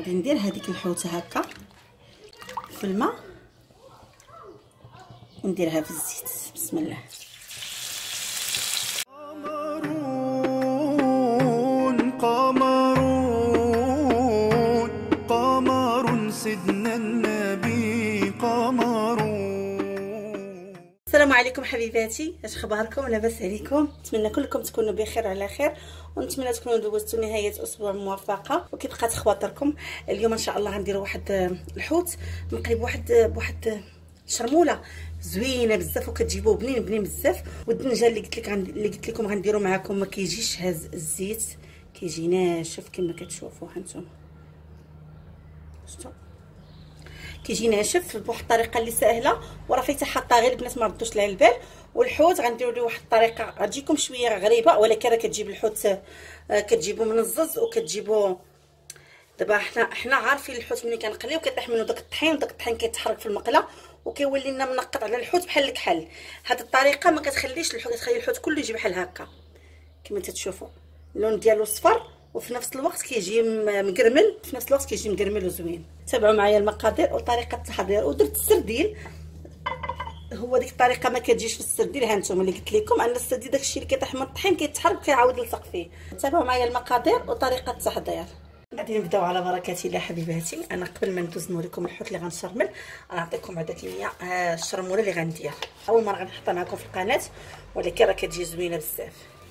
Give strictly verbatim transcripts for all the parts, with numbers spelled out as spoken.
غادي ندير هذيك الحوته هكا في الماء ونديرها في الزيت. بسم الله. قمرون قمرون قمر سيدنا النبي قمرون. السلام عليكم حبيباتي، اش اخباركم؟ لاباس عليكم؟ نتمنى كلكم تكونوا بخير على خير، ونتمنى تكونوا دوزتوا نهايه اسبوع موفقه وكي بقات خواطركم. اليوم ان شاء الله غنديروا واحد الحوت مقلي بواحد بواحد شرموله زوينه بزاف وكتجيبوه بنين بنين بزاف. والدنجه اللي قلت لك اللي قلت لكم غنديروا معكم ما كيجيش هاز الزيت، كيجي ناشف كما كتشوفوا هانتوما. شفتوا كيجي ناشف بواحد الطريقه اللي سهله، وراه فايته حاطه غير البنات ما ردوش لها البال. والحوت غنديروا له واحد الطريقه غتجيكم شويه غريبه، ولكن راه كتجيب الحوت كتجيبو من الزز وكتجيبو. دابا حنا حنا عارفين الحوت ملي كنقليو كيطيح منه داك الطحين، داك الطحين كيتحرك في المقله وكيولي لنا منقط على الحوت بحال الكحل. هاد الطريقه ما كتخليش الحوت، كتخلي الحوت كله يجي بحال هكا كما تتشوفوا. اللون ديالو صفر وفي نفس الوقت كيجي مقرمل، في نفس الوقت كيجي مقرمل وزوين. تابعوا معايا المقادير وطريقه التحضير. ودرت السرديل، هو ديك الطريقه ما كتجيش في السرديل. ها نتوما اللي قلت لكم ان السرديل داكشي اللي كيطيح من الطحين كيتحرك كيعاود يلصق فيه. تابعوا معايا المقادير وطريقه التحضير. غادي نبداو على بركه الله حبيباتي. انا قبل ما ندوز نوريكم الحوت اللي غنشرمل غنعطيكم عاده كميه الشرموله اللي غندير. اول مره غنحطها معكم في القناه، ولكن راه كتجي زوينه بزاف.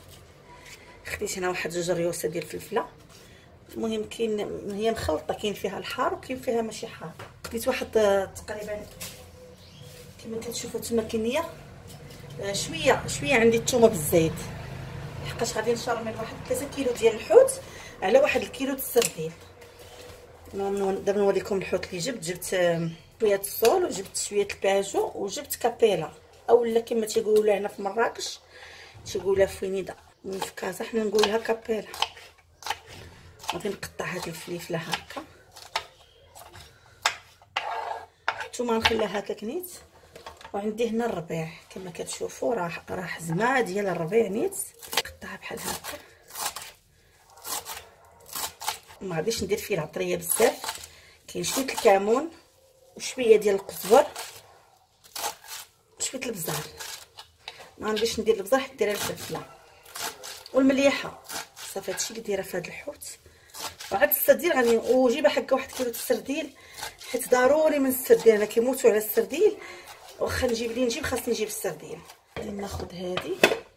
خديت هنا واحد جوج ريوسه ديال الفلفله. المهم كاين هي مخلطه، كاين فيها الحار وكاين فيها ماشي حار. خديت واحد تقريبا كما كتشوفوا تما كميه شويه شويه عندي الثومه بالزيت، لحقاش غادي نشرمل واحد ثلاثة كيلو ديال الحوت على واحد الكيلو د السردين. دابا نوريكم الحوت اللي جبت. جبت شويه الصول وجبت شويه الباجو وجبت كابيلا، اولا كما تيقولوا هنا في مراكش تيقولها فينيدا، من في كازا حنا نقولها كابيلا. غادي نقطع هاد الفليفله هكا، نتوما نخليها هكا نيت. وعندي هنا الربيع كما كتشوفوا راه راه حزمه ديال الربيع نيت، نقطعها بحال هكا. ما غاديش ندير فيه العطريه بزاف، كاين شويه الكمون وشويه ديال القزبر وشويه البزار. ما غاديش ندير البزار حيت دايره الفلفله والمليحه. صافي هادشي اللي دايره في هذا الحوت. وعاد السرديل غادي وجيبها حكا واحد كيلو السرديل، حيت ضروري من السرديل. انا كيموتوا على السرديل، واخا نجيب لي نجيب خاصني نجيب السرديل. غادي ناخذ هذه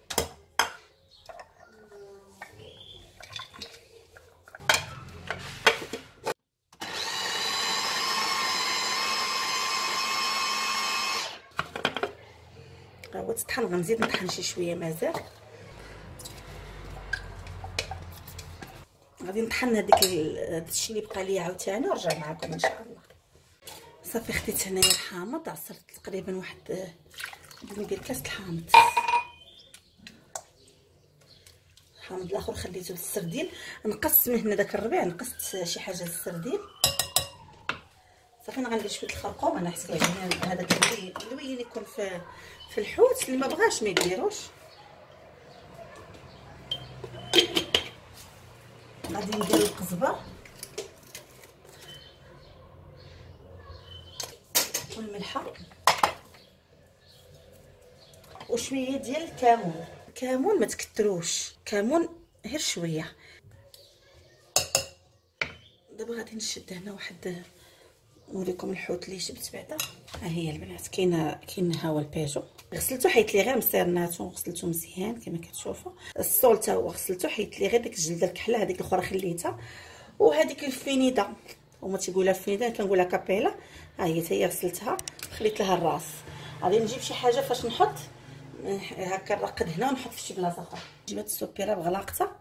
هو تطحن. غنزيد نطحن شي شويه مازال. غادي نطحن هذيك هادشي اللي بقى لي عاوتاني ونرجع معكم ان شاء الله. صافي خديت هنايا الحامض، عصرت تقريبا واحد ندير كاس الحامض. الحامض الاخر خليته للسرديل. نقصت من هنا داك الربيع، نقصت شي حاجه للسرديل. صافي انا غندير شويه الخرقوم. انا حيت كيعجبني هذاك اللوين يكون في في الحوت، اللي ما بغاش ما يديروش. غادي ندير القزبر والملحه وشويه ديال الكمون. الكمون ما تكتروش، كمون غير شويه. دابا غادي نشد هنا واحد نوريكم الحوت اللي جبت بعدا. ها هي البنات، كاين كاين ها هو البيجو غسلته حيت لي غير مسيرناتو وغسلته مزيان كما كتشوفوا. الصول حتى هو غسلته حيت لي غير ديك الجلده الكحله، هذيك الاخرى خليتها. وهذيك الفينيدا هما تيقولها فينيدا، كنقولها كابيلا. ها هي حتى هي غسلتها خليت لها الراس. غادي نجيب شي حاجه فاش نحط هكا نرقد هنا ونحط في شي بلاصه اخرى. نجيب هاد السوبيره بغلاقتها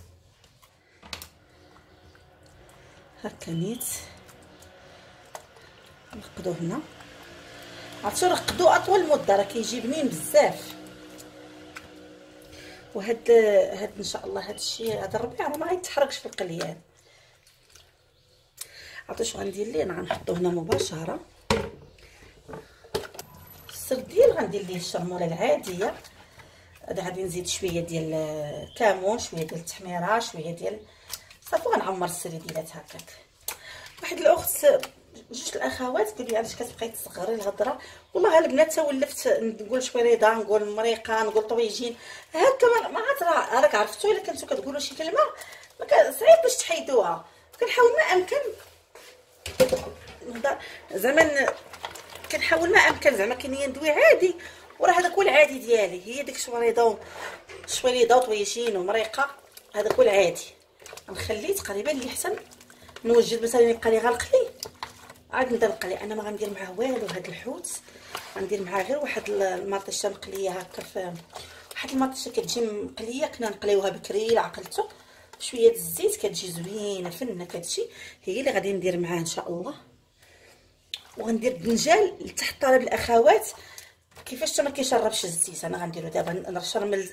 هكا نيت، نرقدو هنا. عرفتو رقدو اطول مده راه كيجي بنين بزاف. وهاد هاد ان شاء الله هاد الشيء هذا الربيع راه ما غيتحركش في القليان. عرفتو شنو غندير ليه؟ انا غنحطو هنا مباشره. السرديل غندير ليه الشرموله العاديه. هذا غادي نزيد شويه ديال الكمون، شويه ديال التحميره، شويه ديال صافي. غنعمر السرديلات هكاك. واحد الاخت جوج الاخوات قال لي علاش كتبقاي تصغري الهضره. والله البنات تولفت نقول شويريضه، نقول مريقه، نقول طويجين هكا. ما عاد راك عرفتوا الا كنتو كتقولوا شي كلمه ما صعيب باش تحيدوها. كنحاول ما امكن زعما كنحاول ما امكن زعما كنيه ندوي عادي، وراه هذاك هو العادي ديالي. هي ديك شويريضه شويريضه وطويجين ومريقه، هذاك هو العادي. نخليه تقريبا اللي احسن نوجد مثلا يبقى لي غنقلي عاد نبدا نقلي. انا ما غندير معاه والو هاد الحوت، غندير معاه غير واحد المطيشه مقليه هكا، في واحد المطيشه كتجي مقليه كنا نقليوها بكري عقلتو شويه الزيت كتجي زوينه فنه كتجي، هي اللي غادي ندير معاه ان شاء الله. وغندير الدنجال لتحت طلب الاخوات كيفاش حتى ما كيشربش الزيت. انا غنديرو دابا نشرمل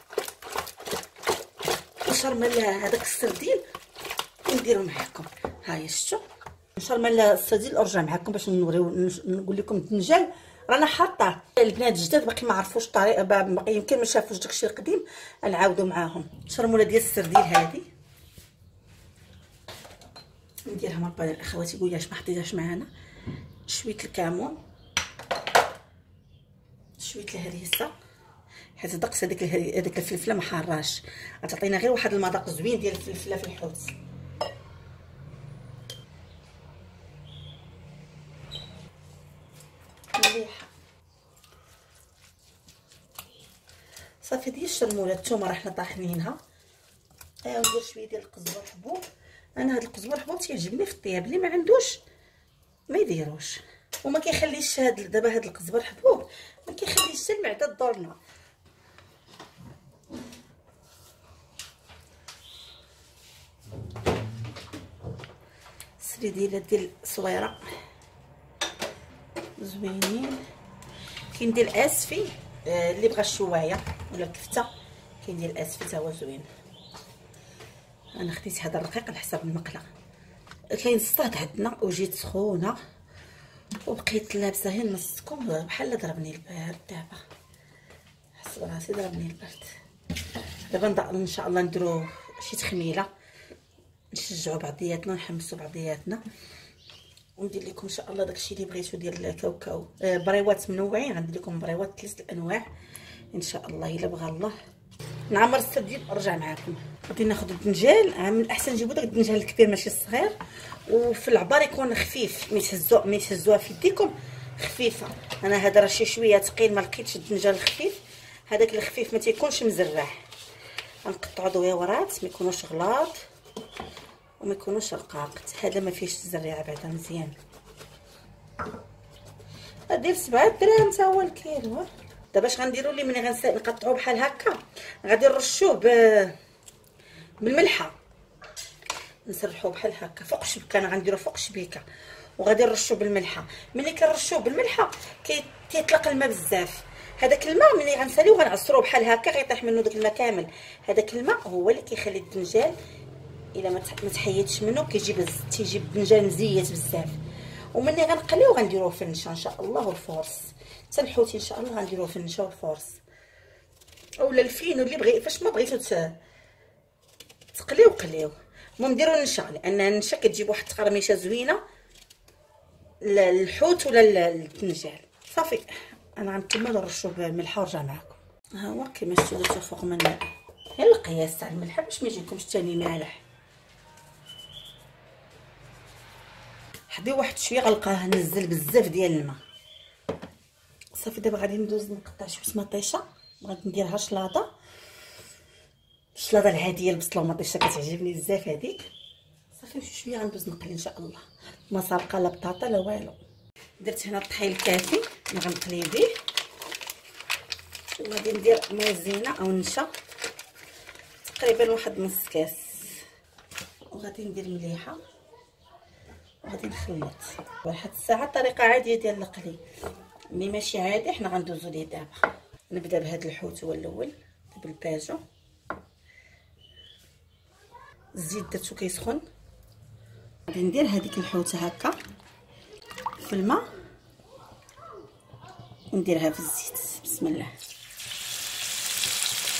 نشرمل هذاك السردين ونديرو معاكم. ها هي شفتوا نشرمل السردين ارجع معاكم باش نوريو نقول لكم الدنجال رانا حاطاه. البنات الجداد باقي ما عرفوش الطريقه، باقي يمكن ما شافوش داكشي القديم، نعاودو معاهم. شرموله ديال السردين هذه نديرها مع بعض الاخوات يقولوا اش ما حطيتهاش معانا. شويه الكمون، شويه الهريسه، حيت دقت هذيك هذيك الفلفله ما حاراش، غتعطينا غير واحد المذاق زوين ديال الفلفله في الحوت. مليحه صافي. ديال الشرموله الثومه راه حنا طاحنينها. ايوا ندير شويه ديال القزبر حبوب. انا هاد القزبر حبوب تيعجبني في الطياب، اللي ما عندوش ما يديروش. وما كيخليش هاد دابا هاد القزبر حبوب ما كيخليش حتى المعده تضرنا. سريديله ديال الصويره زوينين. كاين ديال الاسفي آه اللي بغى الشوايه ولا الكفته، كاين ديال الاسفي حتى هو زوين. انا خديت هذا الرقيق على حساب المقله. كاين الصاد عندنا وجيت سخونه وبقيت لابسه غير نصكم بحال ضربني البرد. دابا حسب راسي ضربني البرد. دابا ان شاء الله نديرو شي تخميله نشجعوا بعضياتنا ونحمسوا بعضياتنا، وندير لكم ان شاء الله داكشي اللي بغيتو ديال الكاوكاو. آه بريوات منوعين، غندير لكم بريوات ثلاث الانواع ان شاء الله الا بغى الله. نعمر السردين ونرجع معاكم. غادي ناخذ الدنجال، من الاحسن نجيبو داك الدنجال الكبير ماشي الصغير، وفي العبار يكون خفيف ملي تهزو ملي تهزوها في يديكم خفيفه. انا هذا راه شي شويه ثقيل ما لقيتش الدنجال الخفيف، هذاك الخفيف ما تيكونش مزرح. غنقطعو دويورات ما يكونوش غلاط وما يكونوش رقاق. هذا ما فيهش الزريعه بعدا مزيان. غادير سبعة دراهم حتى هو الكيلو. دابا اش غنديروا لي ملي غنقطعوه بحال هكا غادي نرشوه ب بالملحه، نسرحوه بحال هكا فوق الشبكه. انا غنديرو فوق الشبيكه وغادي نرشوه بالملحه. ملي كنرشوه بالملحه كيطلق الماء بزاف. هذاك الماء ملي غنساليوه غنعصروه بحال هكا غيطيح منه داك الماء كامل. هذاك الماء هو اللي كيخلي الدنجال الا ما تحيدش منه كيجي تيجي الدنجال مزيت بزاف. ومني غنقليو غنديروه في النشا ان شاء الله والفورس. حتى الحوتي ان شاء الله غنديروه في النشا والفورس اولا الفينو اللي بغي فاش ما بغيتو تقليو قليو. المهم ديروا النشا لان النشا كتجيب واحد التقرميشه زوينه للحوت ولا الدنجال. صافي انا غنكمل نرشو بالملحه ونرجع معكم. ها هو كما شفتوا درتو فوق من غير القياس تاع الملح باش ما يجيكمش ثاني مالح. حدي واحد شويه غلقاه نزل بزاف ديال الماء. صافي دابا غادي ندوز نقطع شويه مطيشه، غادي نديرها شلاضه، الشلاضه العاديه البصله والمطيشه كتعجبني بزاف هذيك. صافي شويه غندوز نقلي ان شاء الله، ما سابقه لا بطاطا لا والو. درت هنا الطحين الكافي اللي غنقلي به، وغادي ندير مايزينا او نشا تقريبا واحد نص كاس، وغادي ندير مليحه وغادي نخلط. واحد الساعه طريقه عاديه ديال القلي، ملي ماشي عادي حنا غندوزو ليه. دابا نبدا بهذا الحوت هو الاول بالباجو. الزيت درتو كيسخن، غادي ندير هذيك الحوته هكا في الماء ونديرها في الزيت. بسم الله.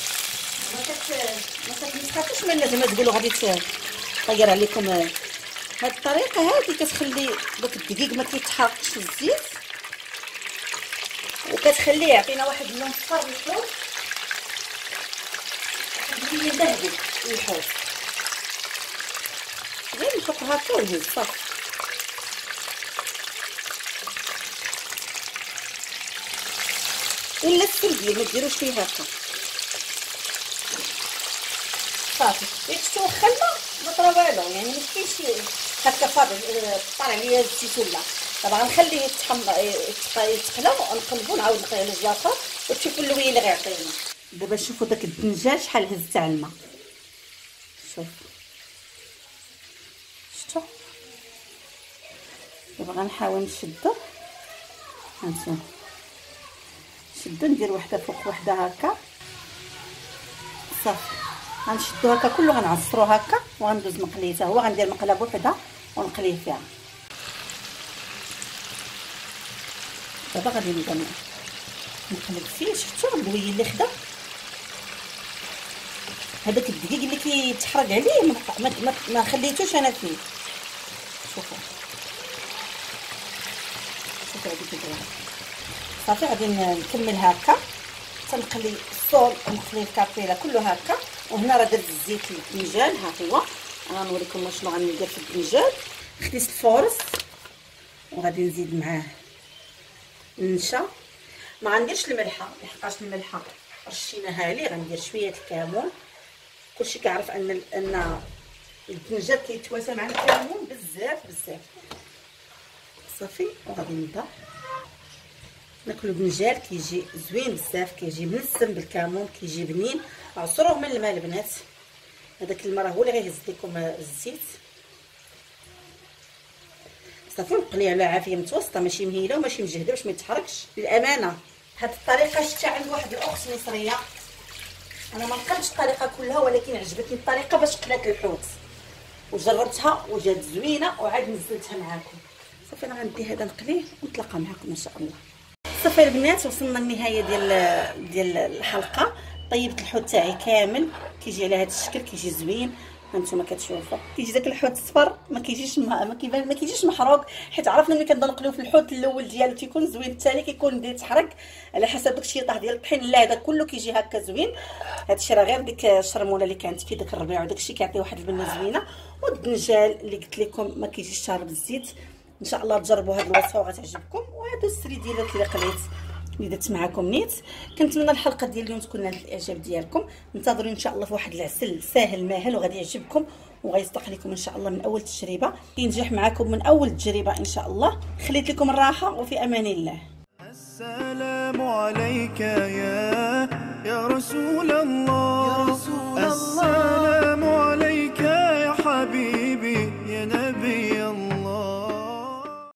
ما كت ما كتخافوش من زعما تقولوا غادي تطير عليكم هاد الطريقه هادي كتخلي داك الدقيق ما كيتحرقش في الزيت، وكتخليه يعطينا واحد اللون صفر للحوت، كتخليه مبهدل الحوت. غير نحط هكا ونهز صافي. الا السلبيه ما ديروش فيه هكا صافي. يكتو خلنا ما طرا والو، يعني ما كاينش هكا فاضل طالع ليا الزيت ولا. طبعا نخليه يتحمر يتقلى ونقلبو نعاود نقليه على الجافه وتشوفوا اللويه اللي غيعطينا. دابا شوفوا داك الدنجال شحال هز تاع الماء. شوف شفتوا؟ دابا غنحاول نشدو، هانتوما نشدو ندير وحده فوق وحده هكا صافي. غنشدو هكا كله غنعصرو هكا وغندوز نقليه حتى هو. غندير مقله بوحده ونقليه فيها. دابا غادي نبدا نقلب فيه. شفتوا اللويه اللي خدا؟ هذاك الدقيق اللي كيتحرق عليه ما ما, ما خليتوش انا فيه. شوفوا شوفوا هذيك الدرهم صافي. غادي نكمل هكا تنقلي الصول ونقلي الكابيلا كله هكا. وهنا راه درت الزيت الدنجال، ها هو غنوريكم شنو غندير في الدنجال. خديت الفورص وغادي نزيد معاه النشا. ما غنديرش الملحه لحقاش الملحه رشيناها ليه. غندير شويه الكمون. كلشي كيعرف ان ان الدنجال كيتواسى مع الكمون بزاف بزاف صافي. وغادي نبدا ناكلو دنجال كيجي زوين بزاف، كيجي منسم بالكمون، كيجي بنين. عصروه من الماء البنات. هذاك الماء راه هو اللي غيهز لكم الزيت صافي. نقليه على عافيه متوسطه، ماشي مهيله وماشي مجهده باش ما يتحرقش. للامانه هاد الطريقه شفتها عند واحد الاخت مصريه. انا ما نقلتش الطريقه كلها ولكن عجبتني الطريقه باش قلات الحوت وجربتها وجات زوينه وعاد نزلتها معاكم صافي. انا غندي هذا نقليه ونتلاقى معكم ان شاء الله. صافي البنات وصلنا للنهايه ديال ديال الحلقه. طيبت الحوت تاعي كامل، كيجي على هذا الشكل، كيجي زوين. هانتوما كتشوفوا كيجي داك الحوت الصفر، ما كيجيش ما كيبان ما كيجيش محروق، حيت عرفنا ملي كنبدا نقليو في الحوت الاول ديالو تيكون زوين، الثاني كيكون بدا يتحرق على حسب داك الشيء طاح ديال الطحين. لا هذا كله كيجي هكا زوين. هادشي راه غير ديك الشرموله اللي كانت في داك الربيع وداك الشيء كيعطي واحد البنه زوينه. والدنجال اللي قلت لكم ما كيجيش شارب الزيت. ان شاء الله تجربوا هذه الوصفه وغتعجبكم. وهادو السريديلات اللي قليت اللي درت معكم نيت. كنتمنى الحلقه ديال اليوم تكون نالت الاعجاب ديالكم. انتظروا ان شاء الله في واحد العسل ساهل ماهل وغادي يعجبكم وغيصدق لكم ان شاء الله من اول تجربه، ينجح معكم من اول تجربه ان شاء الله. خليت لكم الراحه وفي امان الله. السلام عليك يا يا رسول الله.